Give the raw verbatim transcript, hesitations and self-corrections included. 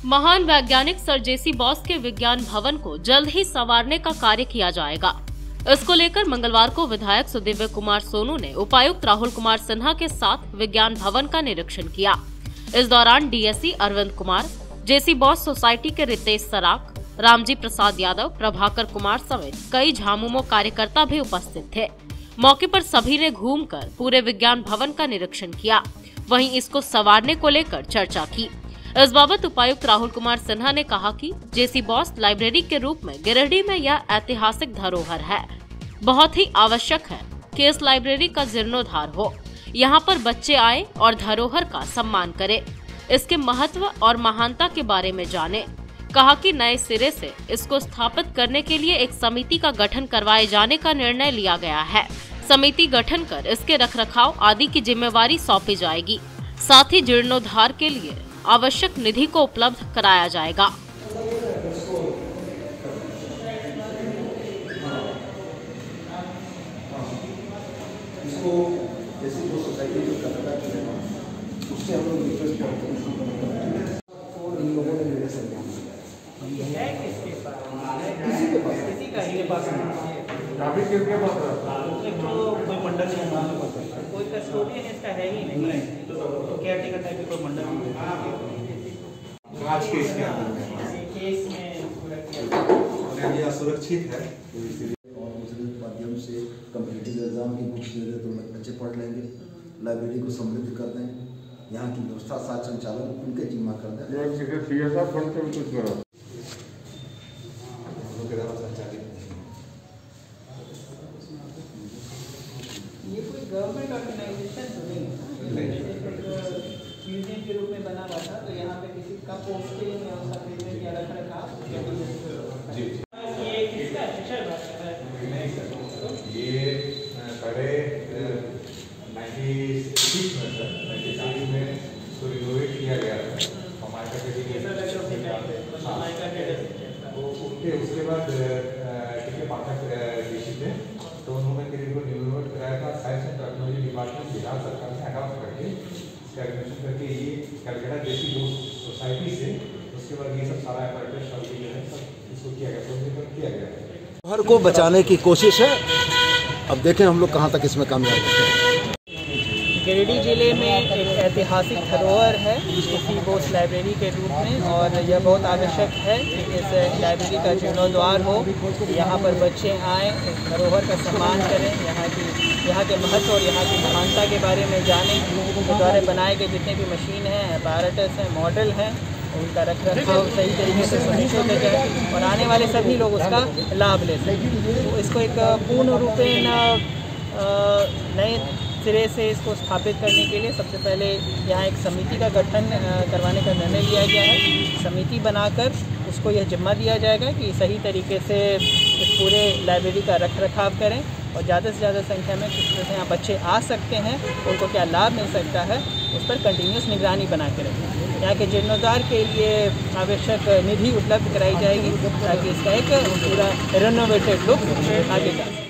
महान वैज्ञानिक सर जेसी बॉस के विज्ञान भवन को जल्द ही संवारने का कार्य किया जाएगा। इसको लेकर मंगलवार को विधायक सुदिव्य कुमार सोनू ने उपायुक्त राहुल कुमार सिन्हा के साथ विज्ञान भवन का निरीक्षण किया। इस दौरान DSE Arvind Kumar, JC Bose society के रितेश सराक, रामजी प्रसाद यादव, प्रभाकर कुमार समेत कई झामुमो कार्यकर्ता भी उपस्थित थे। मौके पर सभी ने घूमकर पूरे विज्ञान भवन का निरीक्षण किया, वहीं इसको संवारने को लेकर चर्चा की। इस बाबत उपायुक्त राहुल कुमार सिन्हा ने कहा कि जेसी बॉस लाइब्रेरी के रूप में गिरिडीह में यह ऐतिहासिक धरोहर है। बहुत ही आवश्यक है कि इस लाइब्रेरी का जीर्णोद्धार हो, यहाँ पर बच्चे आए और धरोहर का सम्मान करें, इसके महत्व और महानता के बारे में जाने। कहा कि नए सिरे से इसको स्थापित करने के लिए एक समिति का गठन करवाए जाने का निर्णय लिया गया है। समिति गठन कर इसके रखरखाव आदि की जिम्मेवारी सौंपी जाएगी। साथ ही जीर्णोद्धार के लिए आवश्यक निधि को उपलब्ध कराया जाएगा। इसको जैसे जो सोसाइटी जो करता है उससे हम लोग रिक्वेस्ट करते हैं और इन लोगों ने मेरे से है किसके पास किसी के पास किसी का ही पास काफी किसके पास एक तो कोई मंडल नहीं, कोई कस्टोडियन इसका है ही नहीं, तो केयर टेकर टाइप की कोई मंडल नहीं। आज केस के केस में ये सुरक्षित है और दूसरे माध्यम से कम्पिटिटिव एग्जाम की बुक्स दे तो बच्चे पढ़ लेंगे। लाइब्रेरी को समृद्ध कर दें, यहाँ की व्यवस्था साथ संचालन उनके जिम्मा कर दें। ये कोई गवर्नमेंट ऑर्गेनाइजेशन तो नहीं है, म्यूजियम के रूप में बना हुआ था, तो यहाँ पे किसी का पोस्टिंग या उसका पेमेंट या रख रखा जी ये किसका शिक्षक है? ये पहले नाइन्टी सिक्स में सर नाइन्टी सिक्स में इसको रिनोवेट किया गया था हमारे का उसके बाद थे तो उन्होंने को रिनोवेट कराया था। Science and technology department Bihar सरकार ने अडॉप्ट करके इसका एडमिशन करके ये कलकत्ता जैसी दो सोसाइटी से उसके बाद ये सब सारा अपरेटस सब जो है सब इसको किया गया, तो किया गया हर को बचाने की कोशिश है। अब देखें हम लोग कहाँ तक इसमें कामयाब होते हैं। गिरिडीह जिले में एक ऐतिहासिक धरोहर है जेसी बॉस लाइब्रेरी के रूप में, और यह बहुत आवश्यक है कि इस लाइब्रेरी का जीर्णोद्धार हो, यहाँ पर बच्चे आएँ, धरोहर का सम्मान करें, यहाँ की यहाँ के महत्व और यहाँ की महानता के बारे में जानें। इसके द्वारा बनाए गए जितने भी मशीन हैं, अपैरेटस हैं, मॉडल हैं, उनका रख रखाव सही तरीके से सुनिश्चित किया जाए और आने वाले सभी लोग उसका लाभ ले सकें। तो इसको एक पूर्ण रूपेण नए सिरे से इसको स्थापित करने के लिए सबसे पहले यहाँ एक समिति का गठन करवाने का निर्णय लिया गया है। समिति बनाकर उसको यह जिम्मा दिया जाएगा कि सही तरीके से इस पूरे लाइब्रेरी का रख रखाव करें और ज़्यादा से ज़्यादा संख्या में किस तरह से यहाँ बच्चे आ सकते हैं, उनको क्या लाभ मिल सकता है, उस पर कंटिन्यूस निगरानी बना के रखें। यहाँ के जीर्णोद्धार के लिए आवश्यक निधि उपलब्ध कराई जाएगी ताकि इसका एक पूरा रेनोवेटेड लुक आगे जा सके।